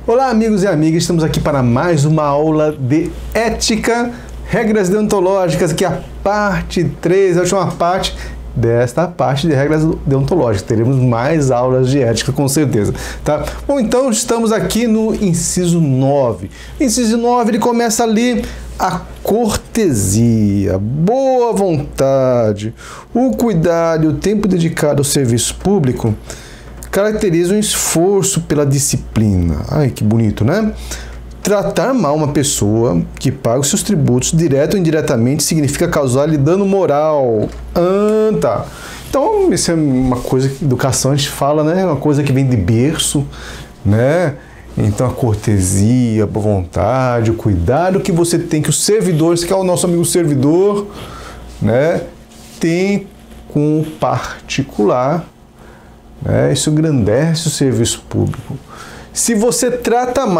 Olá, amigos e amigas, estamos aqui para mais uma aula de ética, regras deontológicas, aqui é a parte 3, a última parte desta parte de regras deontológicas. Teremos mais aulas de ética, com certeza, tá? Bom, então estamos aqui no inciso 9. Inciso 9, ele começa ali: a cortesia, boa vontade, o cuidado e o tempo dedicado ao serviço público caracterizam um esforço pela disciplina. Ai, que bonito, né? Tratar mal uma pessoa que paga os seus tributos, direto ou indiretamente, significa causar-lhe dano moral. Tá. Então, isso é uma coisa que educação a gente fala, né? Uma coisa que vem de berço, né? Então, a cortesia, a boa vontade, o cuidado que você tem, que os servidores, que é o nosso amigo servidor, né? Tem com o particular, né? Isso engrandece o serviço público. Se você tratou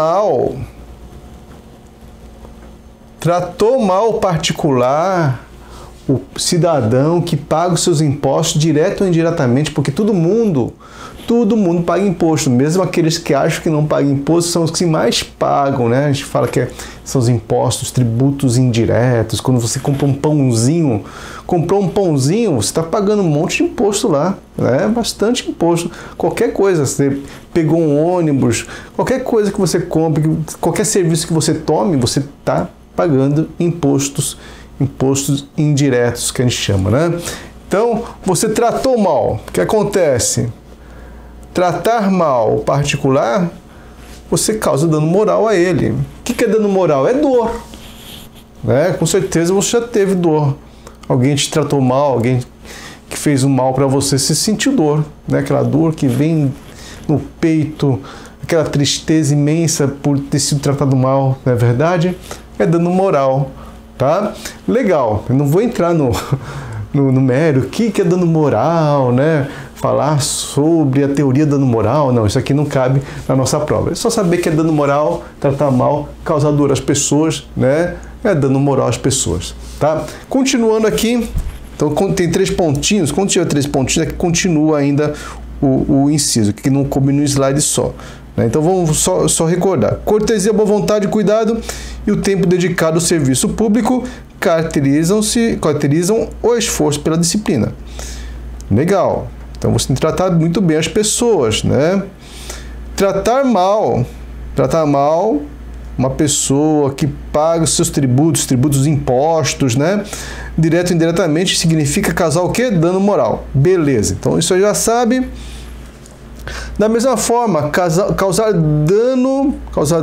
mal o particular, o cidadão que paga os seus impostos direto ou indiretamente, porque todo mundo paga imposto, mesmo aqueles que acham que não pagam imposto são os que mais pagam, né? A gente fala que são os impostos, tributos indiretos. Quando você compra um pãozinho, você está pagando um monte de imposto lá, né? Bastante imposto. Qualquer coisa, você pegou um ônibus, qualquer coisa que você compre, qualquer serviço que você tome, você está pagando impostos indiretos, que a gente chama, né? Então, você tratou mal, o que acontece? Tratar mal o particular, você causa dano moral a ele. O que é dano moral? É dor, né? Com certeza você já teve dor. Alguém te tratou mal, alguém que fez um mal para você, você sentiu dor, né? Aquela dor que vem no peito, aquela tristeza imensa por ter sido tratado mal, não é verdade? É dano moral, tá? Legal, eu não vou entrar no mérito, o que é dano moral, né? Falar sobre a teoria do dano moral, não, isso aqui não cabe na nossa prova. É só saber que é dano moral, tratar mal, causar dor às pessoas, né? É dano moral às pessoas, tá? Continuando aqui, então tem 3 pontinhos, quando tiver 3 pontinhos, aqui continua ainda o inciso, que não coube no slide só. Né? Então vamos só recordar. Cortesia, boa vontade, cuidado e o tempo dedicado ao serviço público caracterizam o esforço pela disciplina. Legal. Então você tem que tratar muito bem as pessoas, né? Tratar mal uma pessoa que paga os seus tributos, impostos, né? Direto ou indiretamente, significa causar o quê? Dano moral. Beleza, então isso aí já sabe. Da mesma forma, causar dano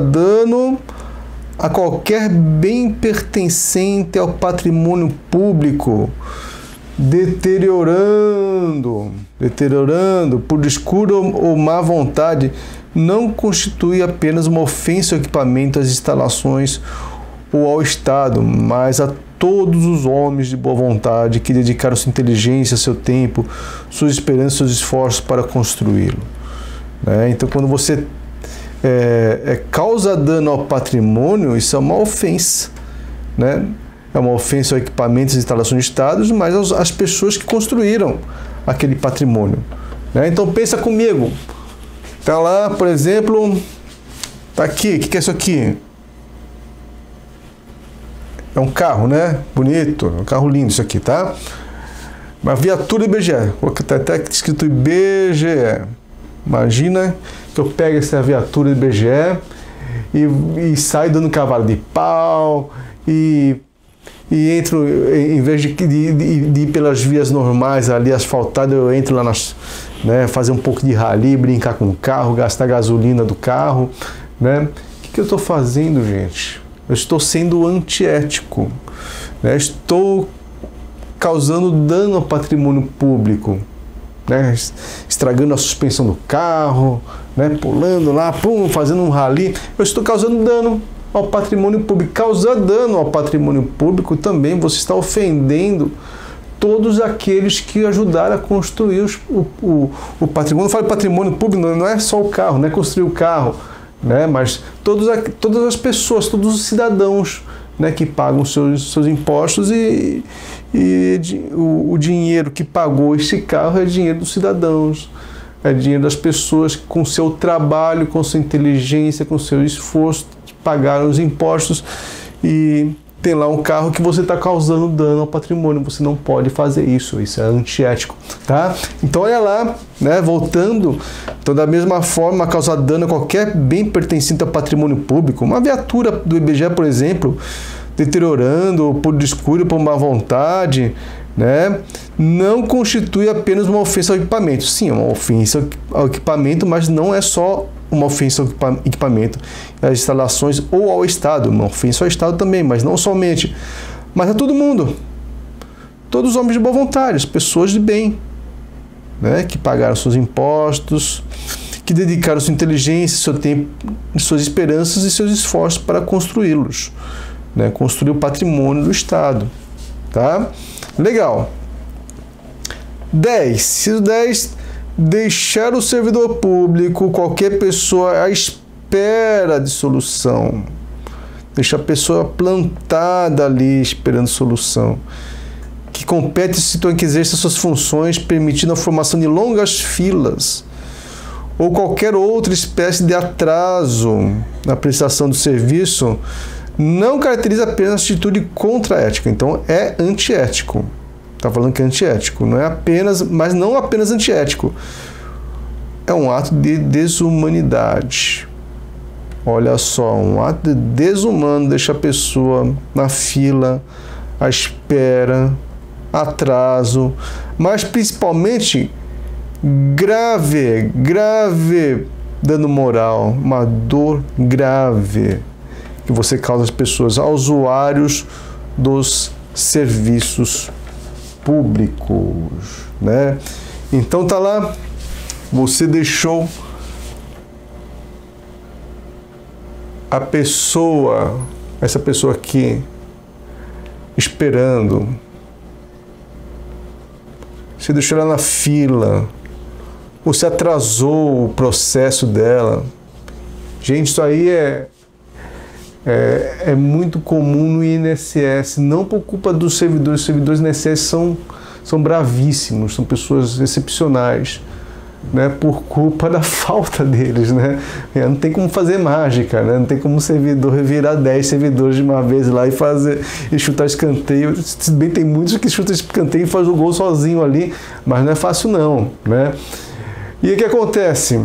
a qualquer bem pertencente ao patrimônio público, deteriorando por descuido ou má vontade, não constitui apenas uma ofensa ao equipamento, às instalações ou ao Estado, mas a todos os homens de boa vontade que dedicaram sua inteligência, seu tempo, suas esperanças, seus esforços para construí-lo. Né? Então, quando você causa dano ao patrimônio, isso é uma ofensa, né? É uma ofensa ao equipamento e instalações de Estado, mas às pessoas que construíram aquele patrimônio. Né? Então pensa comigo. Tá lá, por exemplo, tá aqui, o que é isso aqui? É um carro, né? Bonito, um carro lindo isso aqui, tá? Uma viatura IBGE. Tá até escrito IBGE. Imagina que eu pego essa viatura IBGE e saio dando cavalo de pau e entro, em vez de ir pelas vias normais ali asfaltadas, eu entro lá né, fazer um pouco de rally, brincar com o carro, gastar gasolina do carro, né? O que eu estou fazendo, gente? Eu estou sendo antiético, né? Estou causando dano ao patrimônio público, né? Estragando a suspensão do carro, né? Pulando lá, fazendo um rally. Eu estou causando dano ao patrimônio público. Causar dano ao patrimônio público também, você está ofendendo todos aqueles que ajudaram a construir o patrimônio. Eu falo patrimônio público, não é só o carro, não é construir o carro, né? Mas todas as pessoas, todos os cidadãos, né, que pagam seus impostos e o dinheiro que pagou esse carro é dinheiro dos cidadãos. É dinheiro das pessoas que, com seu trabalho, com sua inteligência, com seu esforço, pagaram os impostos e tem lá um carro que você está causando dano ao patrimônio. Você não pode fazer isso, isso é antiético, tá? Então olha lá, né, voltando, então da mesma forma, causar dano a qualquer bem pertencente ao patrimônio público, uma viatura do IBGE, por exemplo, deteriorando por descuido, por má vontade, né, não constitui apenas uma ofensa ao equipamento. Sim, é uma ofensa ao equipamento, mas não é só uma ofensa ao equipamento, às instalações ou ao Estado. Uma ofensa ao Estado também, mas não somente. Mas a todo mundo. Todos os homens de boa vontade, pessoas de bem, né, que pagaram seus impostos, que dedicaram sua inteligência, seu tempo, suas esperanças e seus esforços para construí-los, né, construir o patrimônio do Estado. Tá? Legal. 10. Inciso 10. Deixar o servidor público, qualquer pessoa, à espera de solução. Deixa a pessoa plantada ali, esperando solução. Que compete se que exerça suas funções, permitindo a formação de longas filas, ou qualquer outra espécie de atraso na prestação do serviço, não caracteriza apenas atitude contra-ética. Então, é antiético. Está falando que é antiético, não é apenas, mas não apenas antiético. É um ato de desumanidade. Olha só, um ato de desumano deixa a pessoa na fila, à espera, atraso, mas principalmente grave dano moral, uma dor grave que você causa às pessoas, aos usuários dos serviços públicos, né? Então tá lá, você deixou a pessoa, essa pessoa aqui, esperando. Você deixou ela na fila. Você atrasou o processo dela. Gente, isso aí é muito comum no INSS, não por culpa dos servidores. Os servidores do INSS são bravíssimos, são pessoas excepcionais, né? Por culpa da falta deles, né? Não tem como fazer mágica, né? Não tem como o servidor revirar 10 servidores de uma vez lá e chutar escanteio. Se bem tem muitos que chutam escanteio e faz o gol sozinho ali, mas não é fácil não, né? E o que acontece?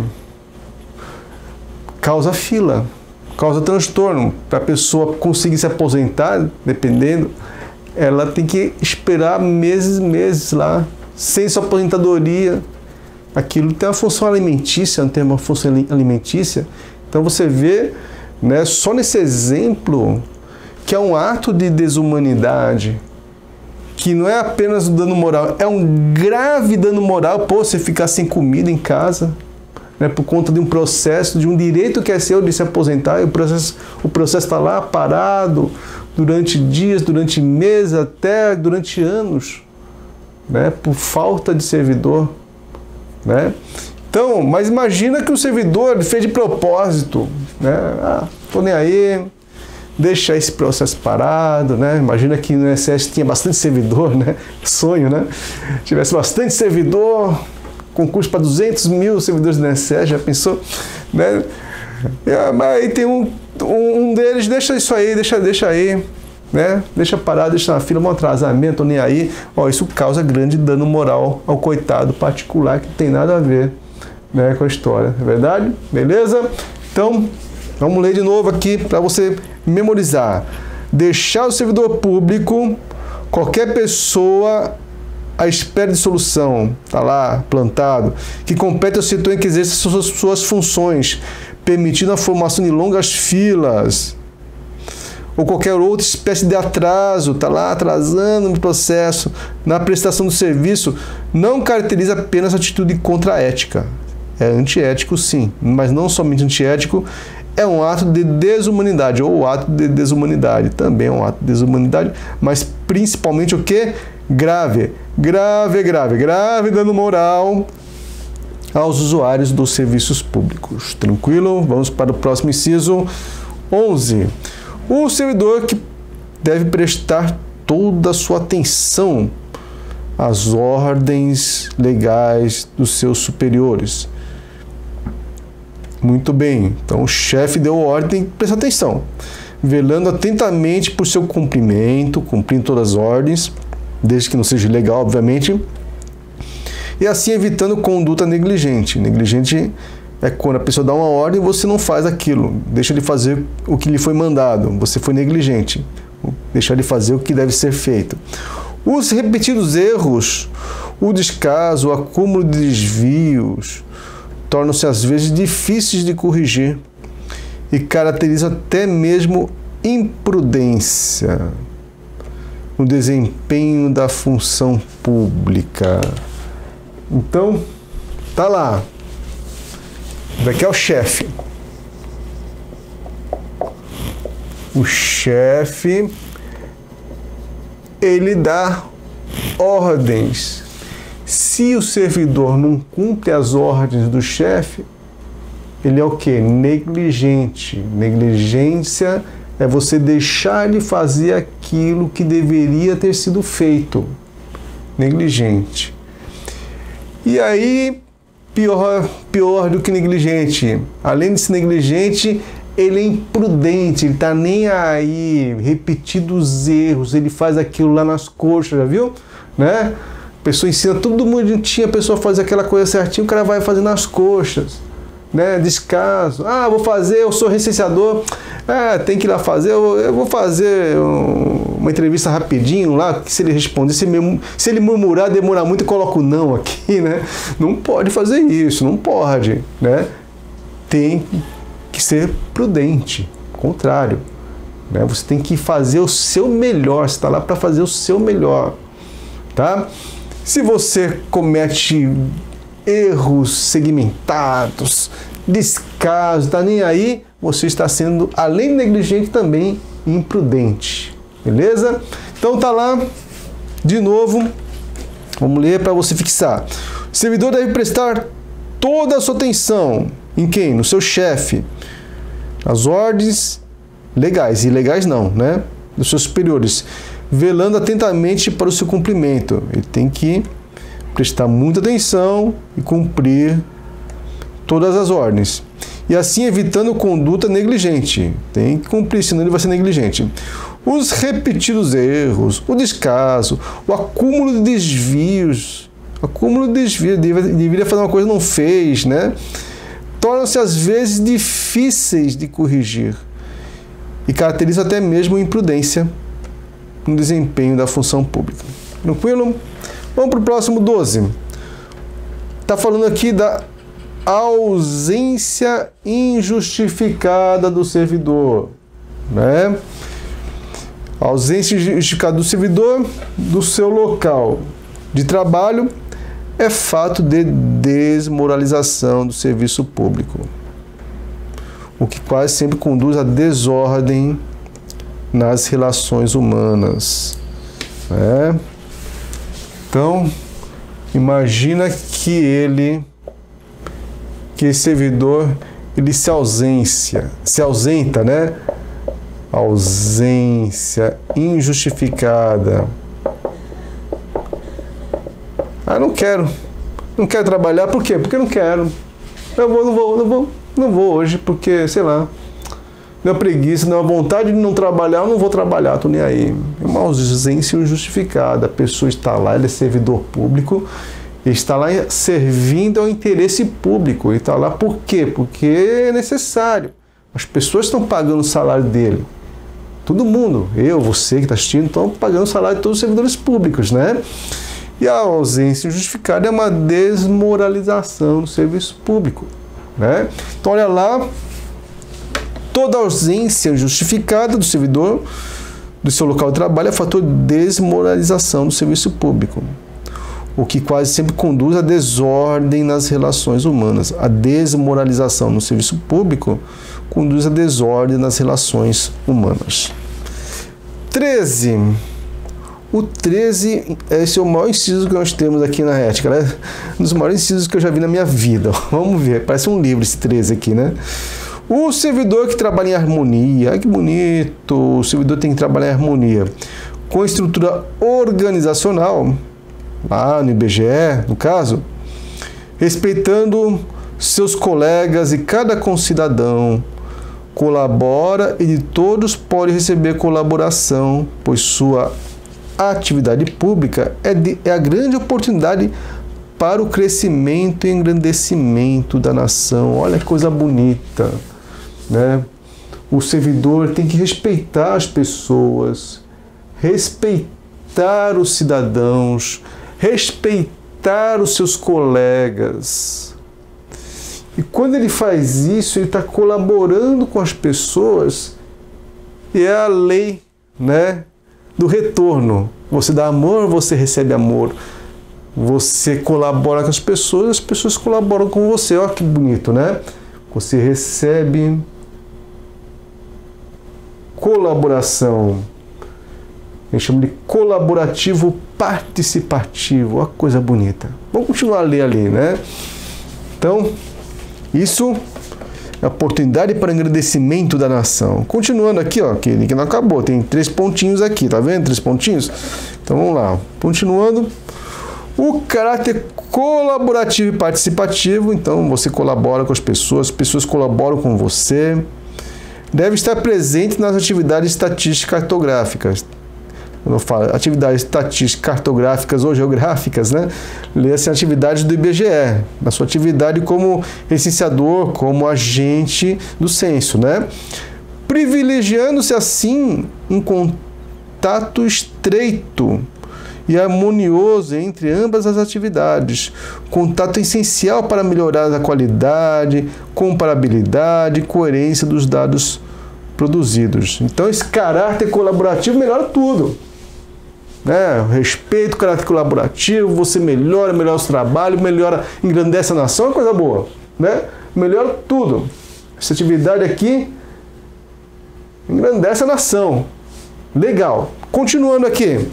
Causa fila. Causa transtorno. Para a pessoa conseguir se aposentar, dependendo, ela tem que esperar meses lá, sem sua aposentadoria. Aquilo tem uma função alimentícia, não tem uma função alimentícia. Então você vê, né, só nesse exemplo, que é um ato de desumanidade, que não é apenas um dano moral, é um grave dano moral. Pô, você ficar sem comida em casa, né, por conta de um processo, de um direito que é seu de se aposentar, e o processo está lá parado durante dias, durante meses, até durante anos, né, por falta de servidor, né? Então, mas imagina que o servidor fez de propósito, né? Tô nem aí, deixa esse processo parado, né? Imagina que no INSS tinha bastante servidor, né? Sonho, né? Tivesse bastante servidor, concurso para 200 mil servidores do INSS, já pensou? Né? Mas aí tem um deles, deixa isso aí, deixa aí, né? Deixa parar, deixa na fila, um atrasamento, nem aí. Ó, isso causa grande dano moral ao coitado particular, que tem nada a ver, né, com a história, é verdade? Beleza? Então, vamos ler de novo aqui para você memorizar. Deixar o servidor público, qualquer pessoa à espera de solução, tá lá, plantado, que compete ao setor em que exerce suas funções, permitindo a formação de longas filas, ou qualquer outra espécie de atraso, tá lá atrasando no processo, na prestação do serviço, não caracteriza apenas atitude contra-ética. É antiético, sim, mas não somente antiético, é um ato de desumanidade, ou ato de desumanidade, também é um ato de desumanidade, mas principalmente o que? Grave dano moral aos usuários dos serviços públicos. Tranquilo? Vamos para o próximo inciso 11. O servidor que deve prestar toda a sua atenção as ordens legais dos seus superiores. Muito bem, então o chefe deu ordem, presta atenção, velando atentamente por seu cumprimento, cumprindo todas as ordens, desde que não seja ilegal, obviamente, e assim evitando conduta negligente. Negligente é quando a pessoa dá uma ordem e você não faz aquilo, deixa de fazer o que lhe foi mandado, você foi negligente, deixar de fazer o que deve ser feito. Os repetidos erros, o descaso, o acúmulo de desvios, tornam-se às vezes difíceis de corrigir e caracterizam até mesmo imprudência no desempenho da função pública. Então, tá lá. Daqui é o chefe. O chefe, ele dá ordens. Se o servidor não cumpre as ordens do chefe, ele é o quê? Negligente. Negligência é você deixar de fazer aquilo que deveria ter sido feito. Negligente. E aí, pior do que negligente. Além de ser negligente, ele é imprudente, ele tá nem aí, repetindo os erros, ele faz aquilo lá nas coxas, já viu? Né? A pessoa ensina, todo mundo tinha a pessoa faz aquela coisa certinho, o cara vai fazer nas coxas, né? Descaso. Ah, vou fazer, eu sou recenseador, tem que ir lá fazer, eu vou fazer uma entrevista rapidinho lá, que se ele responder, se ele murmurar, demorar muito, eu coloco o não aqui, né? Não pode fazer isso, não pode, né? Tem que ser prudente, contrário, né? Você tem que fazer o seu melhor, você está lá para fazer o seu melhor, tá? Se você comete erros segmentados, descaso, tá nem aí, você está sendo, além de negligente, também imprudente, beleza? Então tá lá, de novo, vamos ler para você fixar. O servidor deve prestar toda a sua atenção em quem? No seu chefe, as ordens legais, ilegais não, né? Dos seus superiores, velando atentamente para o seu cumprimento. Ele tem que prestar muita atenção e cumprir todas as ordens. E assim evitando conduta negligente. Tem que cumprir, senão ele vai ser negligente. Os repetidos erros, o descaso, o acúmulo de desvios. Acúmulo de desvios, deveria fazer uma coisa e não fez, né? Tornam-se às vezes difíceis de corrigir e caracterizam até mesmo imprudência no desempenho da função pública. Tranquilo? Vamos para o próximo 12. Está falando aqui da ausência injustificada do servidor, né? A ausência injustificada do servidor do seu local de trabalho é fato de desmoralização do serviço público, o que quase sempre conduz à desordem nas relações humanas, né? Então, imagina que esse servidor, ele se ausenta, né? Ausência injustificada. Não quero trabalhar, por quê? Porque não quero. Não vou hoje, porque, sei lá, deu preguiça, deu vontade de não trabalhar, eu não vou trabalhar, tô nem aí. É uma ausência injustificada. A pessoa está lá, ele é servidor público, ele está lá servindo ao interesse público. Ele está lá por quê? Porque é necessário. As pessoas estão pagando o salário dele. Todo mundo, eu, você que está assistindo, estão pagando o salário de todos os servidores públicos, né? E a ausência injustificada é uma desmoralização do serviço público, né? Então, olha lá, toda ausência justificada do servidor do seu local de trabalho é fator de desmoralização do serviço público, o que quase sempre conduz à desordem nas relações humanas. A desmoralização no serviço público conduz à desordem nas relações humanas. 13. O 13, esse é o maior inciso que nós temos aqui na ética, né? Um dos maiores incisos que eu já vi na minha vida. Vamos ver, parece um livro esse 13 aqui, né? O servidor que trabalha em harmonia, ai que bonito, o servidor tem que trabalhar em harmonia com a estrutura organizacional, lá no IBGE, no caso, respeitando seus colegas e cada concidadão, colabora e de todos pode receber colaboração, pois sua atividade pública é a grande oportunidade para o crescimento e engrandecimento da nação. Olha que coisa bonita, né? O servidor tem que respeitar as pessoas, respeitar os cidadãos, respeitar os seus colegas. E quando ele faz isso, ele está colaborando com as pessoas, e é a lei, né, do retorno. Você dá amor, você recebe amor. Você colabora com as pessoas colaboram com você. Olha que bonito, né? Você recebe colaboração. A gente chama de colaborativo participativo. Olha que coisa bonita. Vamos continuar a ler ali, né? Então, isso é a oportunidade para engrandecimento da nação. Continuando aqui, ó, que não acabou. Tem 3 pontinhos aqui, tá vendo? 3 pontinhos? Então vamos lá. Continuando. O caráter colaborativo e participativo, então você colabora com as pessoas colaboram com você, deve estar presente nas atividades estatísticas cartográficas. Quando eu falo atividades estatísticas cartográficas ou geográficas, né? Lê-se atividades do IBGE, na sua atividade como recenseador, como agente do censo, né? Privilegiando-se assim um contato estreito e harmonioso entre ambas as atividades. Contato essencial para melhorar a qualidade, comparabilidade e coerência dos dados produzidos. Então, esse caráter colaborativo melhora tudo, né? Respeito, caráter colaborativo, você melhora o seu trabalho, engrandece a nação, é coisa boa, né? Melhora tudo. Essa atividade aqui engrandece a nação. Legal. Continuando aqui.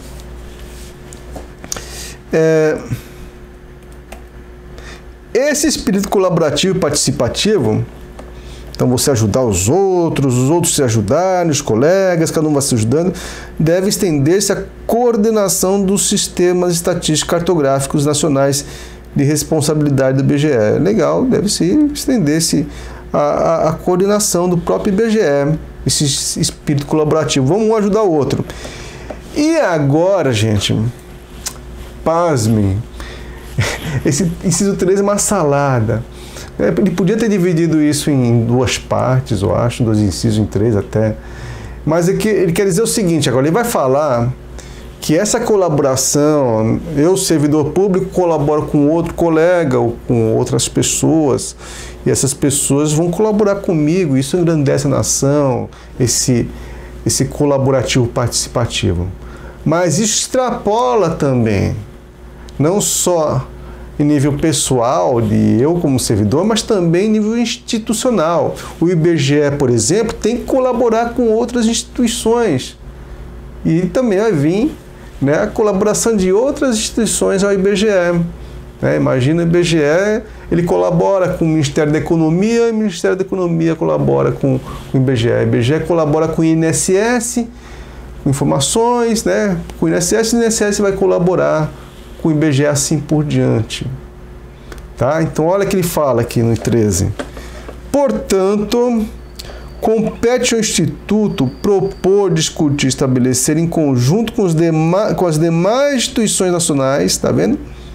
Esse espírito colaborativo e participativo, então você ajudar os outros se ajudarem, os colegas, cada um vai se ajudando, deve estender-se à coordenação dos sistemas estatísticos cartográficos nacionais de responsabilidade do IBGE. Legal, deve-se estender-se à coordenação do próprio IBGE, esse espírito colaborativo. Vamos um ajudar o outro. E agora, gente, pasme, esse inciso 3 é uma salada. Ele podia ter dividido isso em 2 partes, eu acho, 2 incisos em 3 até. Mas ele quer dizer o seguinte, agora ele vai falar que essa colaboração, eu, servidor público, colaboro com outro colega ou com outras pessoas, e essas pessoas vão colaborar comigo, isso engrandece a nação, esse colaborativo participativo. Mas isso extrapola também, não só em nível pessoal, de eu como servidor, mas também em nível institucional. O IBGE, por exemplo, tem que colaborar com outras instituições. E também vai vir, né, a colaboração de outras instituições ao IBGE. Imagina o IBGE, ele colabora com o Ministério da Economia, e o Ministério da Economia colabora com o IBGE. O IBGE colabora com o INSS, com informações, né, com o INSS vai colaborar com o IBGE, assim por diante. Tá? Então, olha o que ele fala aqui no 13. Portanto, compete ao Instituto propor, discutir, estabelecer em conjunto com as demais instituições nacionais, tá vendo?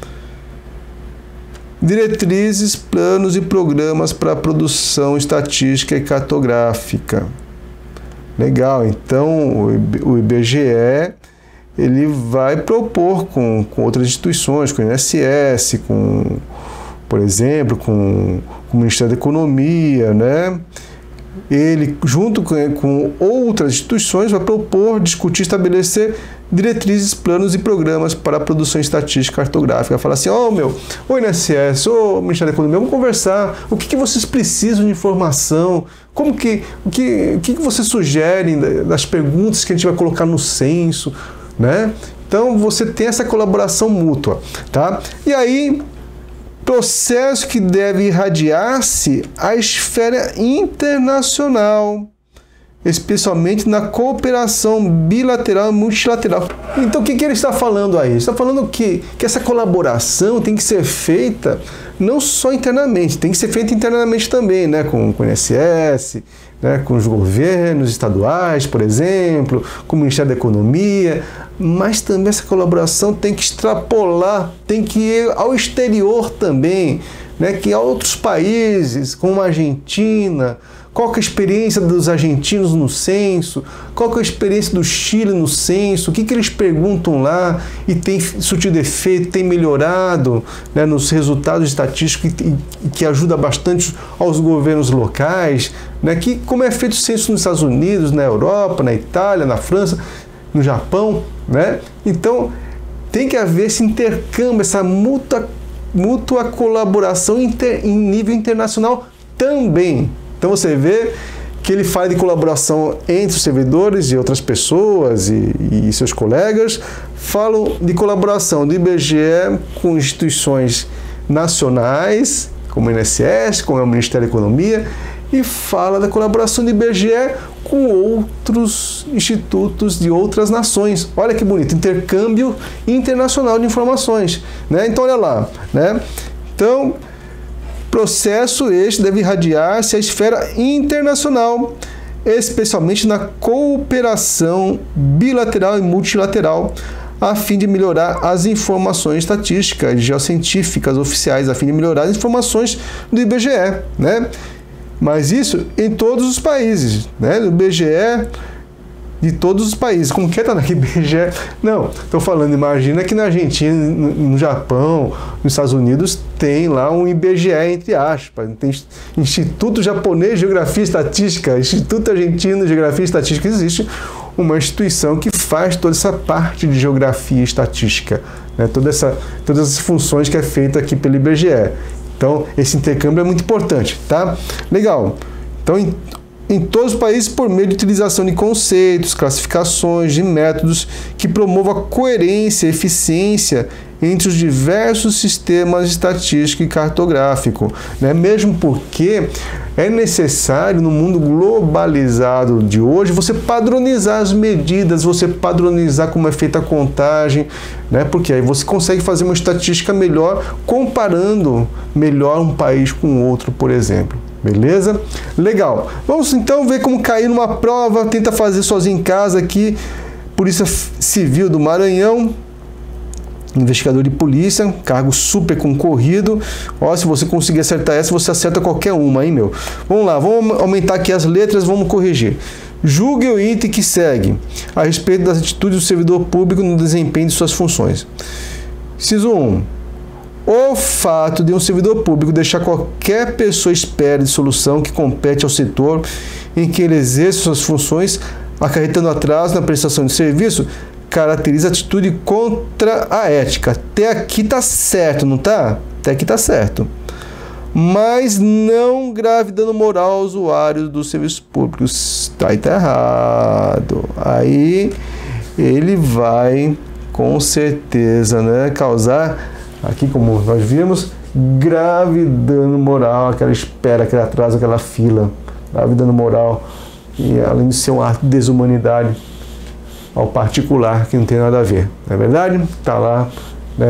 Diretrizes, planos e programas para a produção estatística e cartográfica. Legal, então o IBGE ele vai propor com outras instituições, com o INSS, por exemplo, com o Ministério da Economia, né? Ele, junto com outras instituições, vai propor, discutir, estabelecer diretrizes, planos e programas para a produção estatística cartográfica. Fala assim, ô INSS, ô Ministério da Economia, vamos conversar, o que vocês precisam de informação, o que vocês sugerem das perguntas que a gente vai colocar no censo, né? Então, você tem essa colaboração mútua, tá? E aí, processo que deve irradiar-se à esfera internacional. especialmente na cooperação bilateral e multilateral. Então, o que ele está falando aí? Ele está falando que essa colaboração tem que ser feita não só internamente, tem que ser feita internamente também, né? Com o INSS, né? Com os governos estaduais, por exemplo, com o Ministério da Economia, mas também essa colaboração tem que extrapolar, tem que ir ao exterior também, né? Que outros países, como a Argentina. Qual que é a experiência dos argentinos no censo? Qual que é a experiência do Chile no censo? O que eles perguntam lá e tem surtido efeito, tem melhorado, né, nos resultados estatísticos que ajuda bastante aos governos locais, né, como é feito o censo nos Estados Unidos, na Europa, na Itália, na França, no Japão, né? Então, tem que haver esse intercâmbio, essa mútua colaboração em nível internacional também. Então você vê que ele fala de colaboração entre os servidores e outras pessoas e seus colegas, falam de colaboração do IBGE com instituições nacionais, como o INSS, como é o Ministério da Economia, e fala da colaboração do IBGE com outros institutos de outras nações. Olha que bonito, intercâmbio internacional de informações, né? Então olha lá, né? Então, processo este deve irradiar-se à esfera internacional, especialmente na cooperação bilateral e multilateral, a fim de melhorar as informações estatísticas geocientíficas oficiais, a fim de melhorar as informações do IBGE, né? Mas isso em todos os países, né? Do IBGE de todos os países. Como que tá aqui IBGE? Não, estou falando, imagina que na Argentina, no Japão, nos Estados Unidos, tem lá um IBGE, entre aspas. Tem Instituto Japonês de Geografia e Estatística, Instituto Argentino de Geografia e Estatística. Existe uma instituição que faz toda essa parte de geografia e estatística, né? Todas essas funções que é feita aqui pelo IBGE. Então, esse intercâmbio é muito importante, tá? Legal. Então, em todos os países, por meio de utilização de conceitos, classificações, de métodos que promovam a coerência e eficiência entre os diversos sistemas estatístico e cartográfico, né? Mesmo porque é necessário, no mundo globalizado de hoje, você padronizar as medidas, você padronizar como é feita a contagem, né? Porque aí você consegue fazer uma estatística melhor, comparando melhor um país com outro, por exemplo. Beleza? Legal. Vamos então ver como cair numa prova. Tenta fazer sozinho em casa aqui. Polícia Civil do Maranhão. Investigador de polícia. Cargo super concorrido. Ó, se você conseguir acertar essa, você acerta qualquer uma, hein, meu? Vamos lá. Vamos aumentar aqui as letras. Vamos corrigir. Julgue o item que segue a respeito das atitudes do servidor público no desempenho de suas funções. Inciso 1. O fato de um servidor público deixar qualquer pessoa espera de solução que compete ao setor em que ele exerce suas funções, acarretando atraso na prestação de serviço, caracteriza atitude contra a ética. Até aqui tá certo, não tá? Até aqui tá certo. Mas não grave dano moral ao usuário dos serviços públicos. Aí tá errado. Aí ele vai, com certeza, né, causar... Aqui, como nós vimos, grave dano moral, aquela espera, aquele atraso, aquela fila, grave dano moral, e além de ser um ato de desumanidade ao particular, que não tem nada a ver, não é verdade? Está lá, né,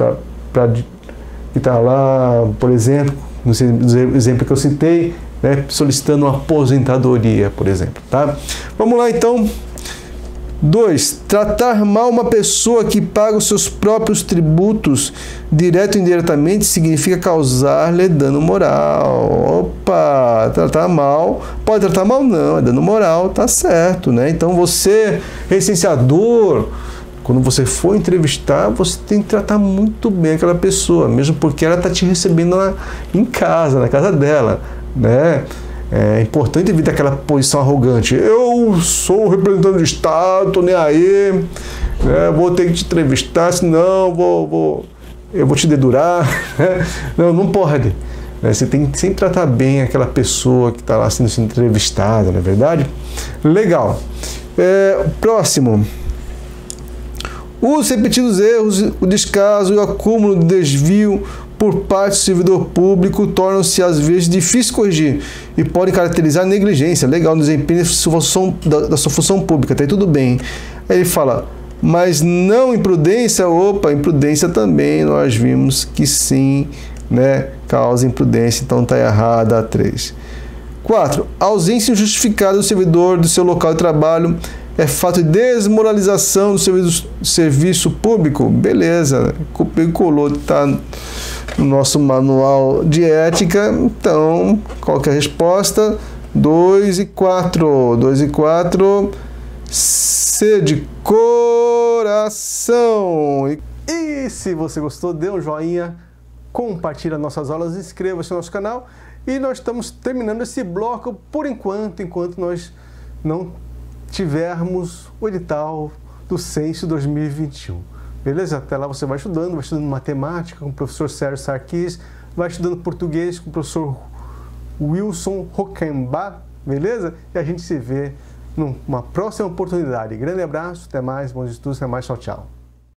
está lá, por exemplo, no exemplo que eu citei, né, solicitando uma aposentadoria, por exemplo, tá? Vamos lá, então. 2. Tratar mal uma pessoa que paga os seus próprios tributos, direto ou indiretamente, significa causar-lhe dano moral. Opa! Tratar mal. Pode tratar mal? Não, é dano moral, tá certo, né? Então você, licenciador, quando você for entrevistar, você tem que tratar muito bem aquela pessoa, mesmo porque ela está te recebendo lá em casa, na casa dela, né? É importante evitar aquela posição arrogante. Eu sou o representante do Estado, tô nem aí, né? Vou ter que te entrevistar, senão eu vou te dedurar. Não pode. Você tem que sempre tratar bem aquela pessoa que está lá sendo entrevistada, não é verdade? Legal. Próximo. Os repetidos erros, o descaso e o acúmulo de desvio por parte do servidor público tornam-se às vezes difíceis de corrigir e podem caracterizar negligência, legal, no desempenho da sua função pública, tá aí tudo bem. Aí ele fala, mas não imprudência? Opa, imprudência também, nós vimos que sim, né, causa imprudência, então tá errada a 3. 4. Ausência injustificada do servidor do seu local de trabalho é fato de desmoralização do serviço público? Beleza, copiou e colou, tá no nosso manual de ética. Então, qual que é a resposta? 2 e 4. 2 e 4. C de coração. E se você gostou, dê um joinha, compartilha nossas aulas, inscreva-se no nosso canal. E nós estamos terminando esse bloco por enquanto nós não tivermos o edital do Censo 2021. Beleza? Até lá você vai estudando matemática com o professor Sérgio Sarkis, vai estudando português com o professor Wilson Rockenbach, beleza? E a gente se vê numa próxima oportunidade. Grande abraço, até mais, bons estudos, até mais, tchau, tchau.